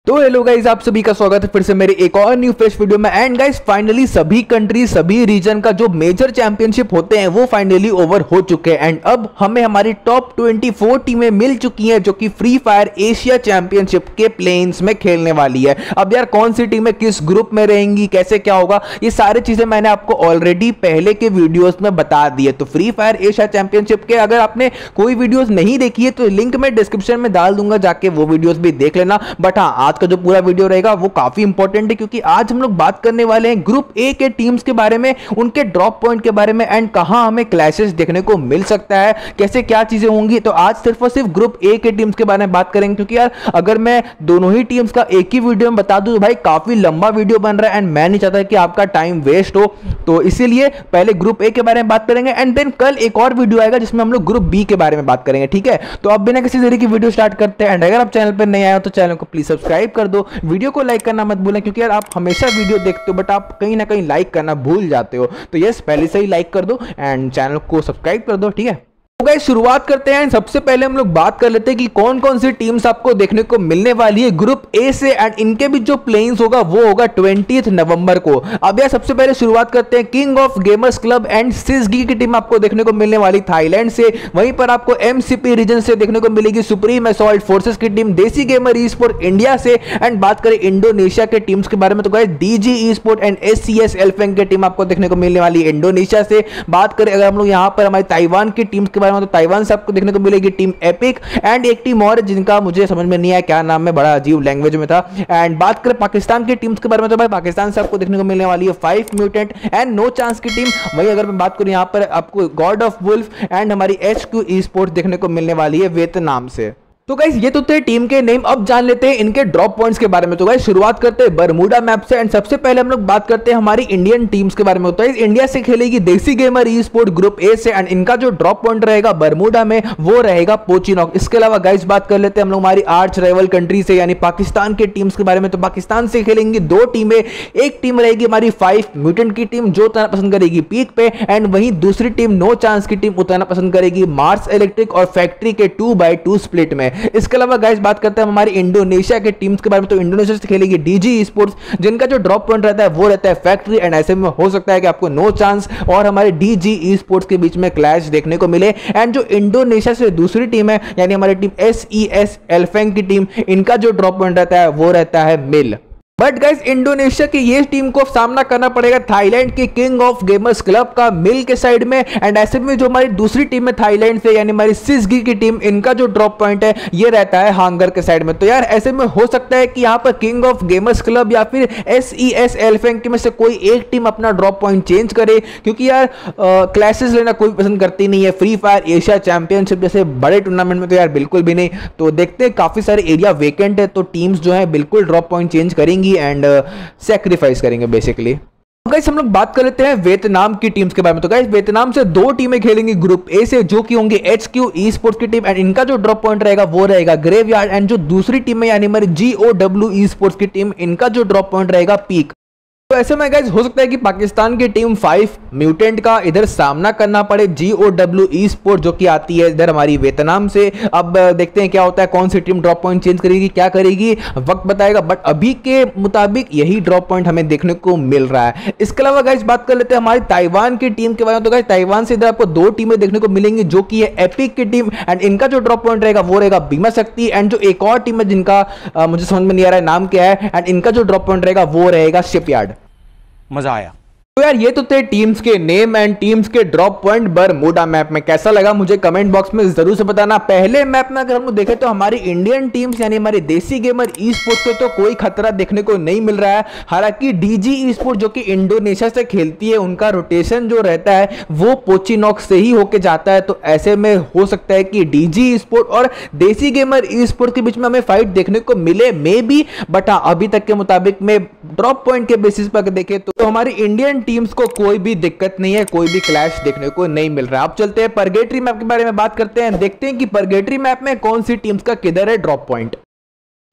तो hello guys, आप सभी का स्वागत है फिर से मेरे एक और न्यू फ्रेश वीडियो में। एंड गाइस फाइनली सभी कंट्री सभी रीजन का जो मेजर चैंपियनशिप होते हैं वो फाइनली ओवर हो चुके हैं। एंड अब हमें हमारी टॉप 24 टीमें मिल चुकी हैं जो कि फ्री फायर एशिया चैंपियनशिप के प्लेन्स में खेलने वाली है। अब यार कौन सी टीमें किस ग्रुप में रहेंगी, कैसे क्या होगा, ये सारी चीजें मैंने आपको ऑलरेडी पहले के वीडियोस में बता दी है। तो फ्री फायर एशिया चैंपियनशिप के अगर आपने कोई वीडियोस नहीं देखी है तो लिंक मैं डिस्क्रिप्शन में डाल दूंगा, जाके वो वीडियोस भी देख लेना। बट हाँ, आज का जो पूरा वीडियो रहेगा वो काफी इंपॉर्टेंट है क्योंकि आज हम लोग बात करने वाले हैं ग्रुप ए के टीम्स के बारे में, उनके ड्रॉप पॉइंट के बारे में एंड कहां हमें क्लैशेस देखने को मिल सकता है, कैसे क्या चीजें होंगी। तो आज सिर्फ और सिर्फ ग्रुप ए के टीम्स के बारे में बात करेंगे क्योंकि यार अगर मैं दोनों ही टीम्स का एक ही वीडियो में बता दूं तो भाई काफी लंबा वीडियो बन रहा है एंड मैं नहीं चाहता कि आपका टाइम वेस्ट हो। तो इसीलिए पहले ग्रुप ए के बारे में बात करेंगे एंड देन कल एक और वीडियो आएगा जिसमें हम लोग ग्रुप बी के बारे में बात करेंगे, ठीक है। तो अब बिना किसी देरी की वीडियो स्टार्ट करते हैं। एंड अगर आप चैनल पर नए आए हो तो चैनल को प्लीज सब्सक्राइब कर दो, वीडियो को लाइक करना मत भूलें क्योंकि यार आप हमेशा वीडियो देखते हो बट आप कहीं ना कहीं लाइक करना भूल जाते हो। तो यस, पहले से ही लाइक कर दो एंड चैनल को सब्सक्राइब कर दो, ठीक है। तो गाइस शुरुआत करते हैं। सबसे पहले हम लोग बात कर लेते हैं कि कौन कौन सी टीम्स आपको देखने को मिलने वाली है ग्रुप ए से एंड इनके भी जो प्लेन्स होगा वो होगा 20 नवंबर को। अब यार सबसे पहले शुरुआत करते हैं King of Gamers Club and सिसगी की टीम आपको देखने को मिलने वाली थाईलैंड से। वहीं पर आपको एमसीपी रीजन से देखने को मिलेगी सुप्रीम असॉल्ट फोर्सेस की team, Desi Gamer esport India से। एंड बात करें इंडोनेशिया के टीम्स के बारे में तो guys DG esport and SCS एल्फेंग की टीम आपको देखने को मिलने वाली है इंडोनेशिया से। बात करें अगर हम लोग यहां पर हमारे ताइवान की टीम्स के बारे में तो ताइवान से आपको देखने को मिलेगी टीम एपिक एंड एक टीम और जिनका मुझे समझ में नहीं आया क्या नाम है, बड़ा अजीब लैंग्वेज में था। एंड बात करें पाकिस्तान की टीम्स के बारे में तो भाई पाकिस्तान से आपको देखने को मिलने वाली है 5 म्यूटेंट एंड नो चांस की टीम। वहीं अगर मैं बात करूं यहां पर आपको गॉड ऑफ वुल्फ एंड हमारी एचक्यू ई स्पोर्ट्स देखने को मिलने वाली है वियतनाम से। तो गाइस ये तो थे टीम के नेम। अब जान लेते हैं इनके ड्रॉप पॉइंट्स के बारे में। तो गाइस शुरुआत करते हैं बरमूडा मैप से एंड सबसे पहले हम लोग बात करते हैं हमारी इंडियन टीम्स के बारे में। तो इंडिया से खेलेगी Desi Gamer esport group A से एंड इनका जो ड्रॉप पॉइंट रहेगा बरमूडा में वो रहेगा पोचिनॉक। इसके अलावा गाइस बात कर लेते हैं हम लोग हमारी आर्च राइवल कंट्री से यानी पाकिस्तान के टीम्स के बारे में। तो पाकिस्तान से खेलेंगी दो टीमें, एक टीम रहेगी हमारी 5 म्यूटेंट की टीम जो उतरना पसंद करेगी पीक पे एंड वहीं दूसरी टीम नो चांस की टीम उतरना पसंद करेगी मार्स इलेक्ट्रिक और फैक्ट्री के 2x2 स्प्लिट में। इसके अलावा गाइस बात करते हैं हमारी इंडोनेशिया के टीम्स के बारे में। तो इंडोनेशिया से खेलेगी डीजी ई स्पोर्ट्स जिनका जो ड्रॉप पॉइंट रहता है वो रहता है फैक्ट्री एंड ऐसे में हो सकता है कि आपको नो चांस और हमारे डीजी ई स्पोर्ट्स के बीच में क्लैश देखने को मिले। एंड जो इंडोनेशिया से दूसरी टीम है यानी हमारी टीम एसईएस एल्फेंग की टीम, इनका जो ड्रॉप पॉइंट रहता है वो रहता है मिल। बट गाइस इंडोनेशिया की ये टीम को सामना करना पड़ेगा थाईलैंड की किंग ऑफ गेमर्स क्लब का मिल के साइड में। एंड ऐसे में जो हमारी दूसरी टीम है थाईलैंड से यानी हमारी सिसगी की टीम, इनका जो ड्रॉप पॉइंट है ये रहता है हांगर के साइड में। तो यार ऐसे में हो सकता है कि यहाँ पर किंग ऑफ गेमर्स क्लब या फिर एसईएस एल्फेंग में से कोई एक टीम अपना ड्रॉप पॉइंट चेंज करे क्योंकि यार क्लैशेस लेना कोई पसंद करती नहीं है फ्री फायर एशिया चैंपियनशिप जैसे बड़े टूर्नामेंट में। तो यार बिल्कुल भी नहीं। तो देखते हैं, काफी सारे एरिया वेकेंट है तो टीम्स जो है बिल्कुल ड्रॉप पॉइंट चेंज करेंगी एंड सैक्रिफाइस करेंगे बेसिकली। गाइस हम लोग बात कर लेते हैं वियतनाम की टीम्स के बारे में। तो गाइस वियतनाम से दो टीमें खेलेंगी ग्रुप ए से जो कि होंगे एचक्यू ई स्पोर्ट्स की टीम एंड इनका जो ड्रॉप पॉइंट रहेगा वो रहेगा ग्रेवयार्ड एंड जो दूसरी टीम है यानी हमारी जीओडब्ल्यू ई स्पोर्ट्स की टीम, इनका जो ड्रॉप पॉइंट रहेगा पीक। तो ऐसे में गाइस हो सकता है कि पाकिस्तान की टीम 5 म्यूटेंट का इधर सामना करना पड़े जीओडब्ल्यू ई स्पोर्ट जो कि आती है इधर हमारी वियतनाम से। अब देखते हैं क्या होता है, कौन सी टीम ड्रॉप पॉइंट चेंज करेगी, क्या करेगी, वक्त बताएगा। बट अभी के मुताबिक यही ड्रॉप पॉइंट हमें देखने को मिल रहा है। इसके अलावा गाइस बात कर लेते हैं हमारी ताइवान की टीम के बारे में। तो गाइस ताइवान से इधर आपको दो टीमें देखने को मिलेंगी जो कि है एपिक की टीम एंड इनका जो ड्रॉप पॉइंट रहेगा वो रहेगा बीमा शक्ति एंड जो एक और टीम है जिनका मुझे समझ में नहीं आ रहा है नाम क्या है एंड इनका जो ड्रॉप पॉइंट रहेगा वो रहेगा शिपयार्ड। मजा आया। तो यार ये तो थे टीम्स के नेम एंड टीम्स के ड्रॉप पॉइंट बरमूडा मैप में। कैसा लगा मुझे कमेंट बॉक्स में जरूर से बताना। पहले मैप में अगर हम लोग देखें तो हमारी इंडियन टीम्स यानी हमारी देसी गेमर ई स्पोर्ट्स को तो कोई खतरा देखने को नहीं मिल रहा है। हालांकि डीजी ई स्पोर्ट जो कि इंडोनेशिया से खेलती है उनका रोटेशन जो रहता है वो पोचिनॉक से ही होके जाता है। तो ऐसे में हो सकता है कि डीजी ई स्पोर्ट और देसी गेमर ई स्पोर्ट के बीच में हमें फाइट देखने को मिले मे बी। बट हाँ अभी तक के मुताबिक में ड्रॉप पॉइंट के बेसिस पर देखें तो हमारी इंडियन टीम्स को कोई भी दिक्कत नहीं है, कोई भी क्लैश देखने को नहीं मिल रहा है। अब चलते हैं परगेटरी मैप के बारे में बात करते हैं, देखते हैं कि परगेटरी मैप में कौन सी टीम्स का किधर है ड्रॉप पॉइंट।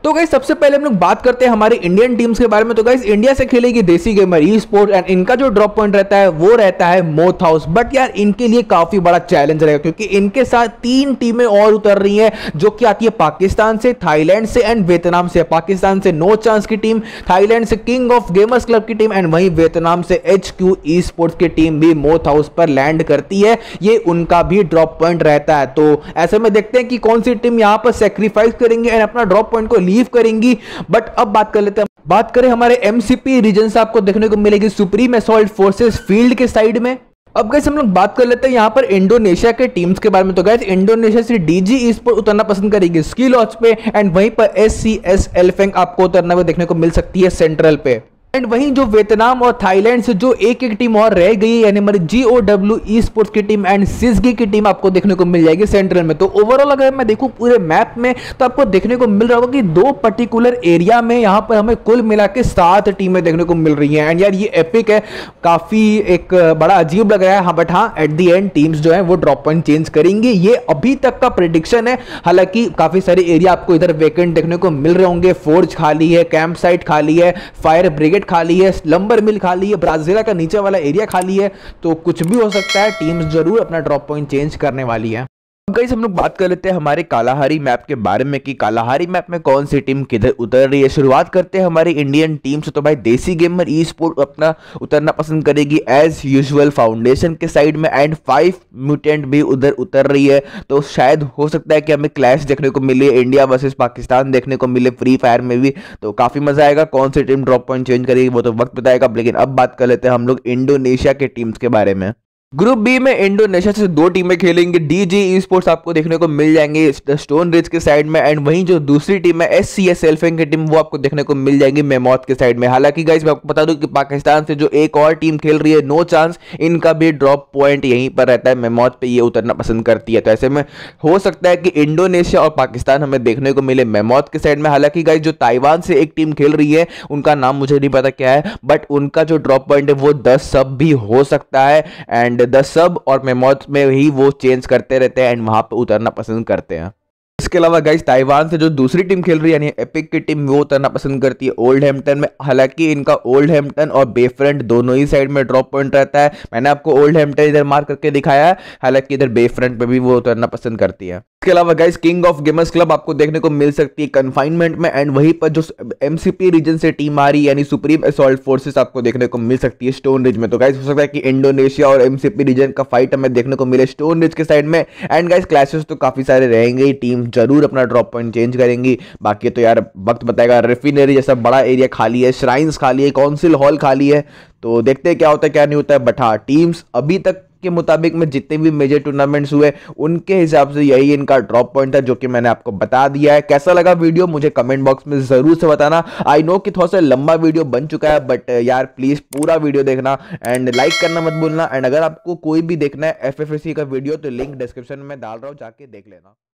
तो गाइस सबसे पहले हम लोग बात करते हैं हमारे इंडियन टीम्स के बारे में। तो गाइस इंडिया से खेलेगी Desi Gamer esport and इनका जो ड्रॉप पॉइंट रहता है वो रहता है मोथ हाउस। बट यार इनके लिए काफी बड़ा चैलेंज रहेगा क्योंकि इनके साथ 3 टीमें और उतर रही हैं जो कि आती है पाकिस्तान से, थाईलैंड से एंड वियतनाम से। पाकिस्तान से नो चांस की टीम, थाईलैंड से किंग ऑफ गेमर्स क्लब की टीम एंड वहीं वियतनाम से HQ ई स्पोर्ट्स की टीम भी मोथ हाउस पर लैंड करती है। ये उनका भी ड्रॉप पॉइंट रहता है। तो ऐसे में देखते हैं कि कौन सी टीम यहां पर सेक्रीफाइस करेंगे एंड अपना ड्रॉप पॉइंट को लीव करेंगी। बट अब बात कर लेते हैं, बात करें हमारे MCP रीजन से आपको देखने को मिलेगी सुप्रीम असॉल्ट फोर्सेस फील्ड के साइड में। अब गाइस हम लोग बात कर लेते हैं यहां पर इंडोनेशिया के टीम्स के बारे में। तो गाइस इंडोनेशिया से DG Esports उतरना पसंद करेगी स्किल लॉन्च पे एंड वहीं पर SCS एल्फेंग आपको उतरना हुआ देखने को मिल सकती है सेंट्रल पे। एंड वहीं जो वियतनाम और थाईलैंड से जो एक टीम और रह गई यानी हमारी GOW Esports की टीम एंड सिजगी की टीम आपको देखने को मिल जाएगी सेंट्रल में। तो ओवरऑल अगर मैं देखूं पूरे मैप में तो आपको देखने को मिल रहा होगा कि 2 पर्टिकुलर एरिया में यहां पर हमें कुल मिला के 7 टीमें देखने को मिल रही हैं। एंड यार ये एपिक है, काफी एक बड़ा अजीब लग रहा है। हाँ बट हाँ एट दी एंड टीम्स जो है वो ड्रॉप पॉइंट चेंज करेंगी, ये अभी तक का प्रेडिक्शन है। हालांकि काफी सारे एरिया आपको इधर वेकेंट देखने को मिल रहे होंगे। फोर्ज खाली है, कैंप साइट खाली है, फायर ब्रिगेड खाली है, लंबर मिल खाली है, ब्राजीला का नीचे वाला एरिया खाली है। तो कुछ भी हो सकता है, टीम्स जरूर अपना ड्रॉप पॉइंट चेंज करने वाली है। गाइस हम लोग बात कर लेते हैं हमारे कालाहारी मैप के बारे में कि कालाहारी मैप में कौन सी टीम किधर उतर रही है। शुरुआत करते हैं हमारी इंडियन टीम से। तो भाई देसी गेमर ई स्पोर्ट अपना उतरना पसंद करेगी एज यूजुअल फाउंडेशन के साइड में एंड 5 म्यूटेंट भी उधर उतर रही है। तो शायद हो सकता है कि हमें क्लैश देखने को मिले, इंडिया वर्सेस पाकिस्तान देखने को मिले फ्री फायर में भी। तो काफी मजा आएगा। कौन सी टीम ड्रॉप पॉइंट चेंज करेगी वो तो वक्त बताएगा। लेकिन अब बात कर लेते हैं हम लोग इंडोनेशिया के टीम्स के बारे में। ग्रुप बी में इंडोनेशिया से 2 टीमें खेलेंगी। DG Esports आपको देखने को मिल जाएंगे स्टोन रिज के साइड में एंड वहीं जो दूसरी टीम है SCS एल्फेंग की टीम वो आपको देखने को मिल जाएंगी मेमौत के साइड में। हालांकि गाइस मैं आपको बता दूं कि पाकिस्तान से जो एक और टीम खेल रही है नो चांस, इनका भी ड्रॉप पॉइंट यहीं पर रहता है, मेमौत पे ये उतरना पसंद करती है। तो ऐसे में हो सकता है कि इंडोनेशिया और पाकिस्तान हमें देखने को मिले मेमौत के साइड में। हालांकि गाइस जो ताइवान से एक टीम खेल रही है उनका नाम मुझे नहीं पता क्या है, बट उनका जो ड्रॉप पॉइंट है वो 10 सब भी हो सकता है एंड 10 सब और मेमौत में ही वो चेंज करते रहते हैं एंड वहां पे उतरना पसंद करते हैं। इसके अलावा गाइस ताइवान से जो दूसरी टीम खेल रही है यानी एपिक की टीम वो उतरना पसंद करती है ओल्ड हैम्पटन में। हालांकि इनका ओल्ड हैम्पटन और बे फ्रंट दोनों ही साइड में ड्रॉप पॉइंट रहता है। मैंने आपको ओल्ड हैम्पटन इधर मार्क करके दिखाया है, हालांकि इधर बे फ्रंट पे भी वो उतरना पसंद करती है। इसके अलावा guys King of Gamers Club आपको देखने को मिल सकती है कन्फाइनमेंट में एंड वहीं पर जो MCP रीजन से टीम आ रही है यानी सुप्रीम असॉल्ट फोर्सेस आपको देखने को मिल सकती है स्टोन रिज में। तो गाइस हो सकता है कि इंडोनेशिया और MCP रीजन का फाइट हमें देखने को मिले स्टोन रिज के साइड में। एंड गाइस क्लैशेस तो काफी सारे रहेंगे, टीम जरूर अपना ड्रॉप पॉइंट चेंज करेंगी। बाकी तो यार वक्त बताएगा। रिफिनरी जैसा बड़ा एरिया खाली है, श्राइन्स खाली है, काउंसिल हॉल खाली है। तो देखते हैं क्या होता है क्या नहीं होता है। बट हाँ टीम्स अभी तक के मुताबिक में जितने भी मेजर टूर्नामेंट्स हुए उनके हिसाब से यही इनका ड्रॉप पॉइंट था जो कि मैंने आपको बता दिया है। कैसा लगा वीडियो मुझे कमेंट बॉक्स में जरूर से बताना। आई नो कि थोड़ा सा लंबा वीडियो बन चुका है बट यार प्लीज पूरा वीडियो देखना एंड लाइक करना मत भूलना। एंड अगर आपको कोई भी देखना है FFAC का वीडियो तो लिंक डिस्क्रिप्शन में डाल रहा हूँ, जाके देख लेना।